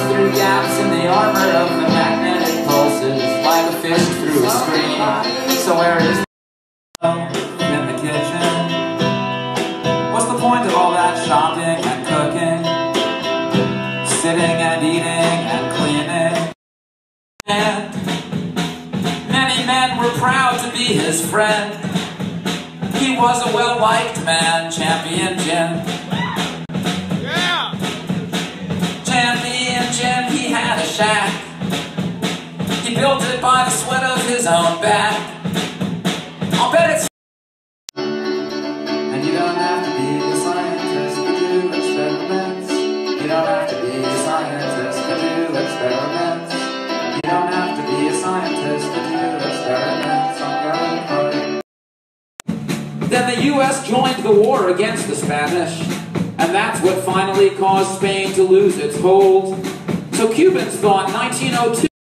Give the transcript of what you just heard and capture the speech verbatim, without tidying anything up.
through gaps in the armor of the magnetic pulses, like a fish through a screen. So where is the in the kitchen? What's the point of all that shopping and cooking? Sitting and eating and cleaning. And many men were proud to be his friend. He was a well-liked man, Champion Jim. Yeah! Champion Jim, he had a shack. He built it by the sweat of his own back. I'll bet it's... And you don't have to be a scientist to do experiments. You don't have to be a scientist to do experiments. You don't have to be a scientist to do experiments. I'm going hard. Then the U S joined the war against the Spanish, and that's what finally caused Spain to lose its hold. So Cubans thought nineteen oh two